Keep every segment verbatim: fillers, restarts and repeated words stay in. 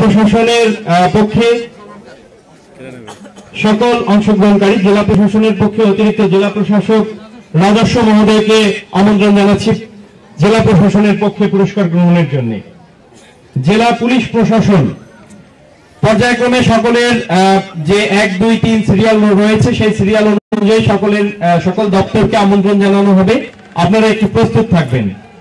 প্রশাসনের পক্ষে সকল অংশগ্রহণকারী জেলা প্রশাসনের পক্ষে অতিরিক্ত জেলা প্রশাসক রাজস্ব মহোদয়কে আমন্ত্রণ জানাচ্ছি জেলা প্রশাসনের পক্ষে পুরস্কার গ্রহণের জন্য। জেলা পুলিশ প্রশাসন পর্যায়ক্রমে সকলের যে এক দুই তিন সিরিয়াল রয়েছে সেই সিরিয়াল অনুযায়ী সকলের সকল দপ্তরকে আমন্ত্রণ জানানো হবে, আপনারা একটু প্রস্তুত থাকবেন।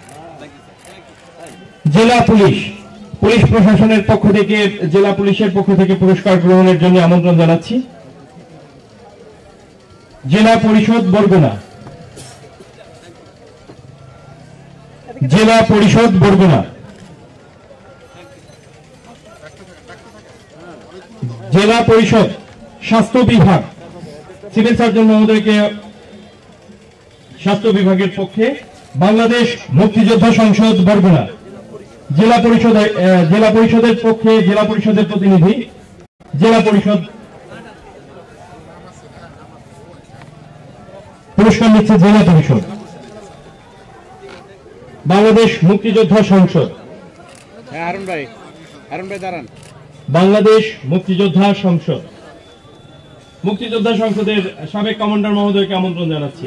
জেলা পুলিশ পুলিশ প্রশাসনের পক্ষ থেকে জেলা পুলিশের পক্ষ থেকে পুরস্কার গ্রহণের জন্য আমন্ত্রণ জানাচ্ছি। জেলা পরিষদ বরগুনা জেলা পরিষদ বরগুনা জেলা পরিষদ স্বাস্থ্য বিভাগ সিভিল সার্জন মহোদয়কে স্বাস্থ্য বিভাগের পক্ষে বাংলাদেশ মুক্তিযোদ্ধা সংসদ বরগুনা জেলা পরিষদ জেলা পরিষদের পক্ষে জেলা পরিষদের প্রতিনিধি জেলা পরিষদ পুরস্কার নিচ্ছে জেলা পরিষদ বাংলাদেশ মুক্তিযোদ্ধা সংসদ হারুন ভাই হারুন ভাই দাঁড়ান বাংলাদেশ মুক্তিযোদ্ধা সংসদ মুক্তিযোদ্ধা সংসদের সাবেক কমান্ডার মহোদয়কে আমন্ত্রণ জানাচ্ছি।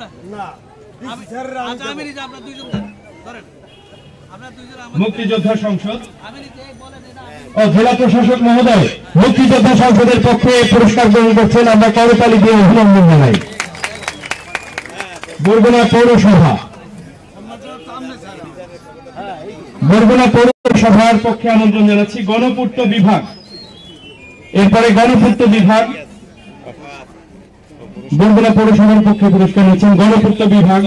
মুক্তিযোদ্ধা সংসদ ও জেলা প্রশাসক মহোদয় মুক্তিযোদ্ধা সংসদের পক্ষে পুরস্কার গ্রহণ করছেন, আমরা করতালি দিয়ে অভিনন্দন জানাই। বরগুনা পৌরসভা বরগুনা পৌরসভার পক্ষে আমন্ত্রণ জানাচ্ছি। গণপূর্ত বিভাগ এরপরে গণপূর্ত বিভাগ বরগুনা পৌরসভার পক্ষে পুরস্কার নিচ্ছেন গণপূর্ত বিভাগ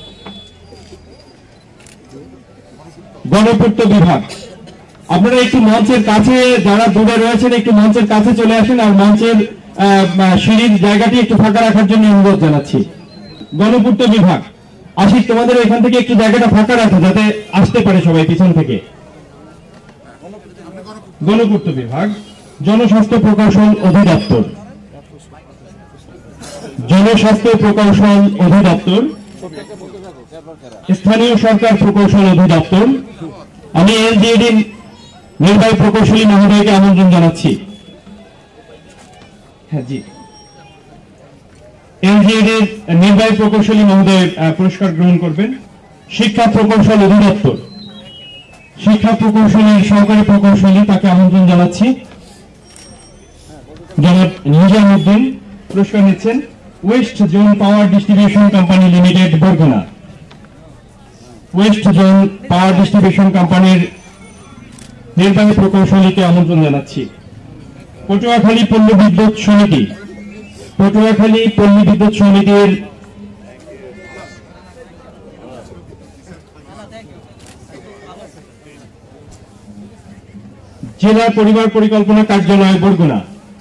গণপূর্ত বিভাগ আপনারা একটু মঞ্চের কাছে যারা দূরে রয়েছেন একটু মঞ্চের কাছে চলে আসেন আর মঞ্চের সিঁড়ির জায়গাটি একটু ফাঁকা রাখার জন্য অনুরোধ জানাচ্ছি। গণপূর্ত বিভাগ আশিক তোমাদের এখান থেকে একটু জায়গাটা ফাঁকা রাখো যাতে আসতে পারে সবাই পিছন থেকে। গণপূর্ত বিভাগ জনস্বাস্থ্য প্রকৌশল অধিদপ্তর জনস্বাস্থ্য প্রকৌশল অধিদপ্তর স্থানীয় সরকার প্রকৌশল অধিদপ্তর আমি এলজিইডি নির্বাহী প্রকৌশলী মহোদয়কে আমন্ত্রণ জানাচ্ছি। হ্যাঁ জি এলজিইডির নির্বাহী প্রকৌশলী মহোদয় পুরস্কার গ্রহণ করবেন। শিক্ষা প্রকৌশল অধিদপ্তর শিক্ষা প্রকৌশলীর সহকারী প্রকৌশলী তাকে আমন্ত্রণ জানাচ্ছি। জনাব নিজামউদ্দিন পুরস্কার নিচ্ছেন west zone power distribution company limited Barguna west zone power distribution কোম্পানির নির্বাহী প্রকৌশলীকে আমন্ত্রণ জানাচ্ছি। পটুয়াখালী পল্লী বিদ্যুৎ সমিতি পটুয়াখালী পল্লী বিদ্যুৎ সমিতির জেলা পরিবার পরিকল্পনা কার্যালয় বরগুনা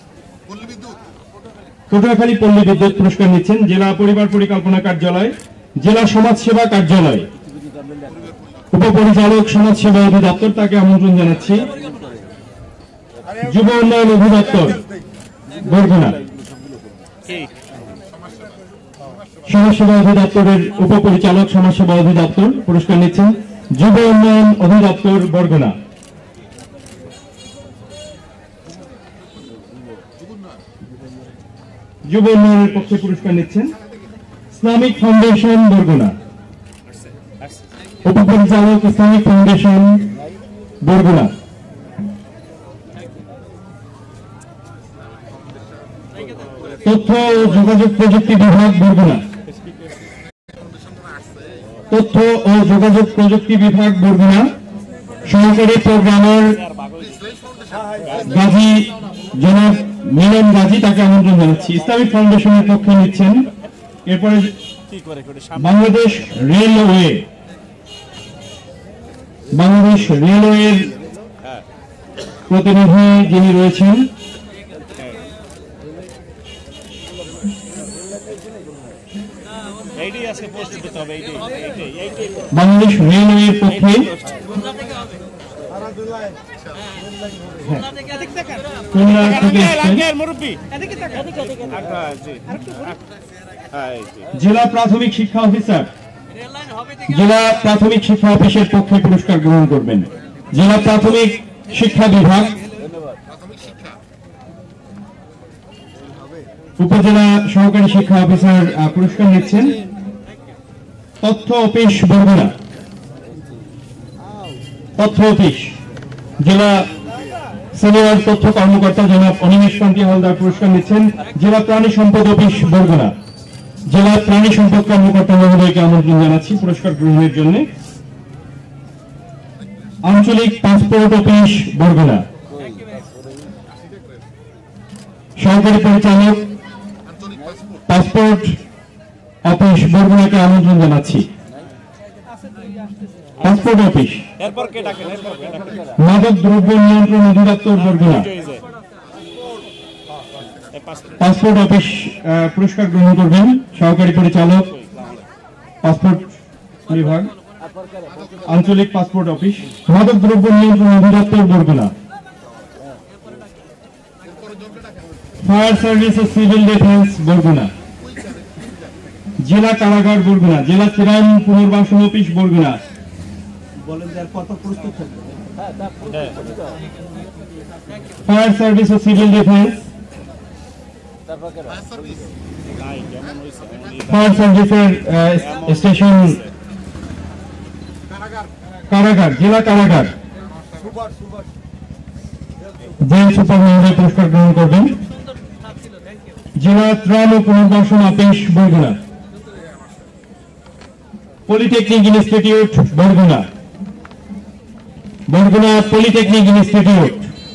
পটুয়াখালী পল্লী বিদ্যুৎ পুরস্কার নিচ্ছেন জেলা পরিবার পরিকল্পনা কার্যালয় জেলা সমাজসেবা কার্যালয় উপপরিচালক সমাজসেবা অধিদপ্তর তাকে আমন্ত্রণ জানাচ্ছি। যুব উন্নয়ন অধিদপ্তর বরগুনা সমাজসেবা অধিদপ্তরের উপপরিচালক সমাজসেবা অধিদপ্তর পুরস্কার নিচ্ছেন যুব উন্নয়ন অধিদপ্তর বরগুনা। যুব উন্নয়নের পক্ষে পুরস্কার নিচ্ছেন ইসলামিক ফাউন্ডেশন বরগুনা উপপরিচালক ইসলামিক ফাউন্ডেশন বরগুনা। তথ্য ও যোগাযোগ প্রযুক্তি বিভাগ বরগুনা তথ্য ও যোগাযোগ প্রযুক্তি বিভাগ বরগুনা সহকারী প্রোগ্রামার গাজী জনাব মিলন গাজী তাকে আমন্ত্রণ জানাচ্ছি। ইসলামিক ফাউন্ডেশনের পক্ষে নিচ্ছেন এরপরে বাংলাদেশ রেলওয়ে বাংলাদেশ রেলওয়ের প্রতিনিধি যিনি রয়েছেন বাংলাদেশ রেলওয়ের পক্ষে জেলা প্রাথমিক শিক্ষা অফিসার জেলা প্রাথমিক শিক্ষা অফিসের পক্ষে পুরস্কার গ্রহণ করবেন। জেলা প্রাথমিক শিক্ষা বিভাগ উপজেলা সহকারী শিক্ষা অফিসার আহ, পুরস্কার নিচ্ছেন তথ্য অফিস বরগুনা। তথ্য অফিস জেলা সিনিয়র তথ্য কর্মকর্তা জনাব অনিমেষ কান্তি হালদার পুরস্কার নিচ্ছেন জেলা প্রাণী সম্পদ অফিস বরগুনা। জেলা প্রাণী সম্পদ কর্মকর্তা মহোদয়কে আমন্ত্রণ জানাচ্ছি পুরস্কার গ্রহণের জন্য। আঞ্চলিক পাসপোর্ট অফিস বরগুনা সহকারী পরিচালক পাসপোর্ট অফিস বরগুনাকে আমন্ত্রণ জানাচ্ছি। পাসপোর্ট অফিস এরপর কে ডাকেন এরপর কে ডাকেন মাদক দ্রব্য নিয়ন্ত্রণ অধিদপ্তর বরগুনা এই পাসপোর্ট পাসপোর্ট অফিস আহ, পুরস্কার গ্রহণ করবেন সহকারী পরিচালক পাসপোর্ট বিভাগ আঞ্চলিক পাসপোর্ট অফিস মাদক দ্রব্য নিয়ন্ত্রণ অধিদপ্তর বরগুনা। ফায়ার সার্ভিস ও সিভিল ডিফেন্স বরগুনা। জেলা কারাগার বরগুনা। জেলা ত্রাণ পুনর্বাসন অফিস বরগুনা। ফায়ার সার্ভিস ও সিভিল ডিফেন্স ফায়ার সার্ভিসের আহ, স্টেশন কারাগার জেলা কারাগার জেল সুপার মহোদয় পুরস্কার গ্রহণ করবেন। জেলা ত্রাণ ও পুনর্বাসন office Barguna. Polytechnic institute Barguna. Barguna polytechnic institute.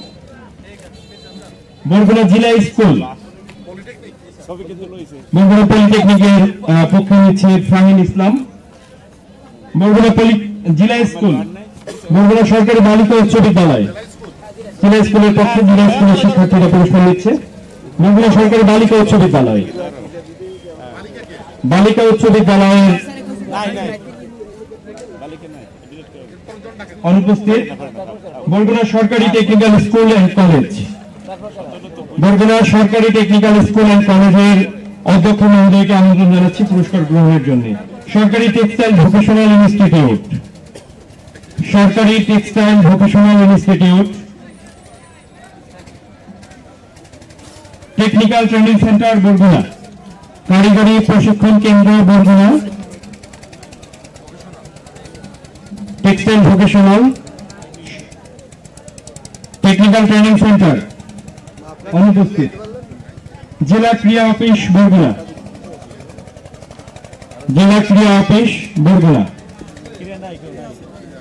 Barguna জিলা স্কুল। সবই কিন্তু লইছে বরগুনা পলিটেকনিকের আহ, পক্ষ নিচ্ছে ফাহিন ইসলাম। বরগুনা পলি জিলা স্কুল। বরগুনা সরকারি বালিকা উচ্চ বিদ্যালয়। জিলা স্কুলের পক্ষে জিলা স্কুলের শিক্ষার্থীরা পুরস্কার নিচ্ছে। বরগুনা সরকারি বালিকা উচ্চ বিদ্যালয়। বালিকা উচ্চ বিদ্যালয়ের নাই নাই বালিকা নাই ডিলিট করে অনুপস্থিত বরগুনা সরকারি technical school and college. Barguna সরকারি টেকনিক্যাল স্কুল অ্যান্ড কলেজের অধ্যক্ষ মহোদয়কে আমন্ত্রণ জানাচ্ছি পুরস্কার গ্রহণের জন্য। সরকারি টেক্সটাইল ভোকেশনাল ইনস্টিটিউট। সরকারি textile vocational institute. Technical training centre Barguna. কারিগরি প্রশিক্ষণ কেন্দ্র Barguna. Textile vocational technical training centre অনুপস্থিত। জেলা ক্রীড়া অফিস বরগুনা। জেলা ক্রীড়া অফিস বরগুনা। ক্রিয়া নাই কেউ নাই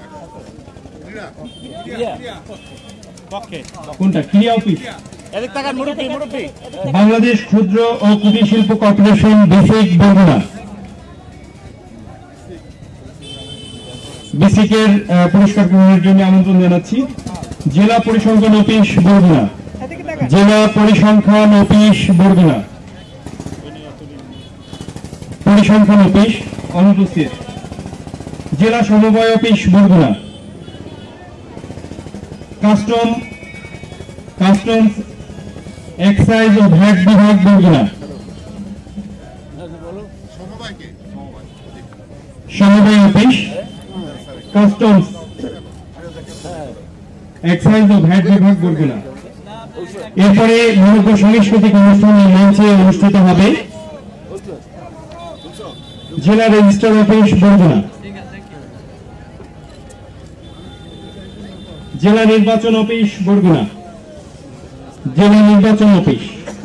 ক্রিয়া পক্ষে কোনটা ক্রীড়া অফিস? এদিক তাকান মুরব্বি মুরব্বি বাংলাদেশ ক্ষুদ্র ও কুটির শিল্প কর্পোরেশন বেসিক বরগুনা। বেসিকের আহ, পুরস্কার গ্রহণের জন্য আমন্ত্রণ জানাচ্ছি। জেলা পরিসংখ্যান অফিস বরগুনা। জেলা পরিসংখ্যান অফিস বরগুনা। পরিসংখ্যান অফিস অনুপস্থিত। জেলা সমবায় office Barguna. Custom customs excise ও ভ্যাট বিভাগ বরগুনা। সমবায় অফিস কাস্টমস এক্সাইজ ও ভ্যাট বিভাগ বরগুনা। এরপরে মনোজ্ঞ সাংস্কৃতিক অনুষ্ঠান এই মঞ্চে অনুষ্ঠিত হবে। জেলা রেজিস্ট্রার অফিস বরগুনা। জেলা নির্বাচন অফিস বরগুনা। জেলা নির্বাচন অফিস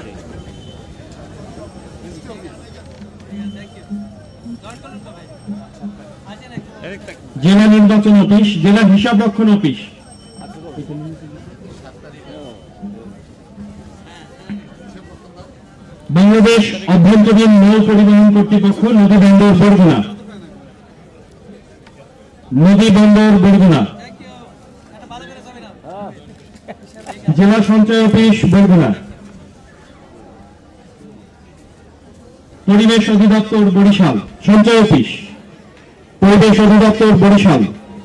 এদিক তাকান জেলা নির্বাচন অফিস জেলা হিসাব রক্ষণ অফিস। বাংলাদেশ অভ্যন্তরীণ নৌ পরিবহন কর্তৃপক্ষ নদী বন্দর বরগুনা। নদী বন্দর বরগুনা। জেলা সঞ্চয় অফিস বরগুনা। পরিবেশ অধিদপ্তর বরিশাল। সঞ্চয় অফিস পরিবেশ অধিদপ্তর বরিশাল।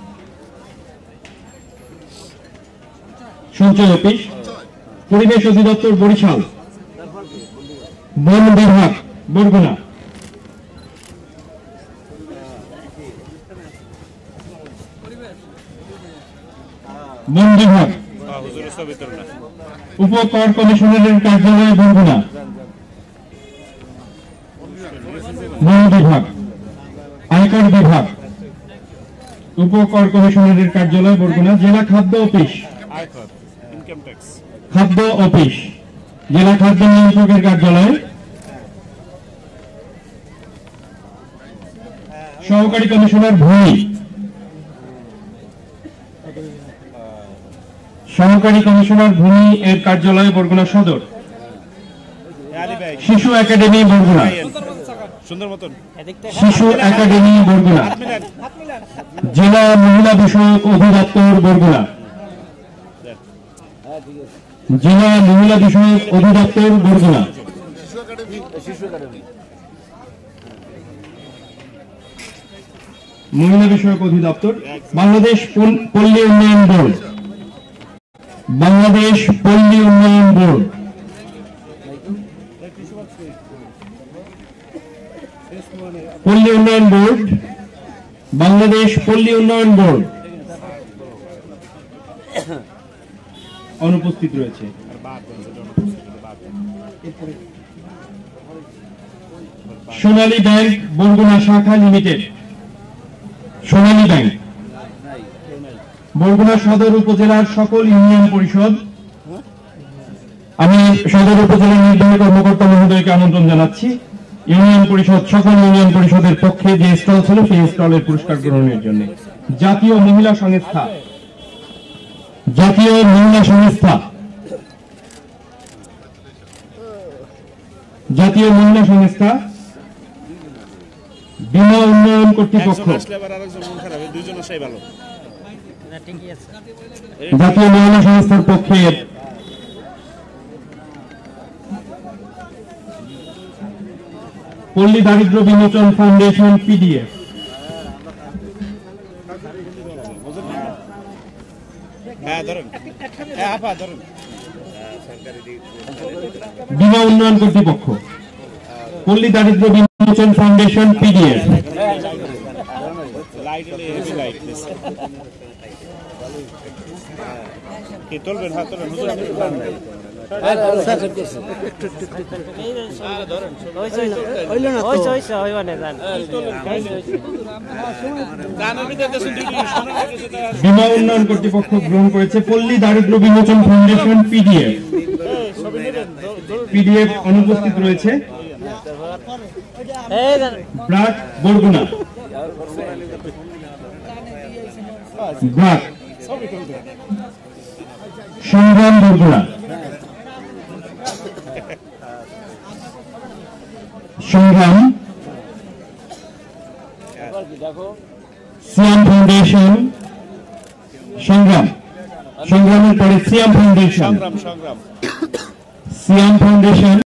সঞ্চয় অফিস পরিবেশ অধিদপ্তর বরিশাল। বন বিভাগ বরগুনা। বন বিভাগ হুজুরের ছবি তোর না উপকর কমিশনারের কার্যালয় বরগুনা। বিভাগ, আয়কর বিভাগ, উপকর কমিশনারের কার্যালয় বরগুনা, জেলা খাদ্য অফিস, আয়কর ইনকাম ট্যাক্স, খাদ্য অফিস, জেলা খাদ্য নিয়ন্ত্রকের কার্যালয়, সহকারী কমিশনার ভূমি, সহকারী কমিশনার ভূমি এর কার্যালয় বরগুনা সদর, আলী ভাই শিশু একাডেমি বরগুনা, সুন্দর মতন শিশু একাডেমি বরগুনা, হাত মিলান জেলা মহিলা বিষয়ক অধিদপ্তর বরগুনা, জেলা মহিলা বিষয়ক অধিদপ্তর বরগুনা, মহিলা বিষয়ক অধিদপ্তর, বাংলাদেশ পল- পল্লী উন্নয়ন বোর্ড, বাংলাদেশ পল্লী উন্নয়ন বোর্ড, পল্লী উন্নয়ন বোর্ড, বাংলাদেশ পল্লী উন্নয়ন বোর্ড অনুপস্থিত রয়েছে। সোনালী ব্যাংক বরগুনা শাখা লিমিটেড, সোনালী ব্যাংক বরগুনা সদর উপজেলার সকল ইউনিয়ন পরিষদ, আমি সদর উপজেলার নির্বাহী কর্মকর্তা মহোদয়কে আমন্ত্রণ জানাচ্ছি ইউনিয়ন পরিষদ, সকল ইউনিয়ন পরিষদের পক্ষে যে স্টল ছিল সেই স্টলের পুরস্কার গ্রহণের জন্য। জাতীয় মহিলা সংস্থা, জাতীয় মহিলা সংস্থা, জাতীয় মহিলা সংস্থা, বীমা উন্নয়ন কর্তৃপক্ষ, একজন আসলে আবার আরেকজন মন খারাপ হয়, দুইজন আসাই ভালো। জাতীয় মহিলা সংস্থার পক্ষে পল্লী দারিদ্র বিমোচন ফাউন্ডেশন পিডিএফ, হ্যাঁ ধরুন, হ্যাঁ আপা ধরুন, বীমা উন্নয়ন কর্তৃপক্ষ, পল্লী দারিদ্র বিমোচন ফাউন্ডেশন পিডিএফ, লাইট হলে হেভি লাইট কি তুলবেন? হ্যাঁ তুলবেন, হুজুর আপনি তুলবেন। বীমা উন্নয়ন কর্তৃপক্ষ গ্রহণ করেছে পল্লী দারিদ্র বিমোচন ফাউন্ডেশন পিডিএফ, পিডিএফ অনুপস্থিত রয়েছে। ব্রাক বরগুনা, ব্রাক সংগ্রাম বরগুনা, সংগ্রাম সিয়াম ফাউন্ডেশন, সংগ্রাম সংগ্রামের পরে সিয়াম ফাউন্ডেশন, সংগ্রাম সংগ্রাম সিয়াম ফাউন্ডেশন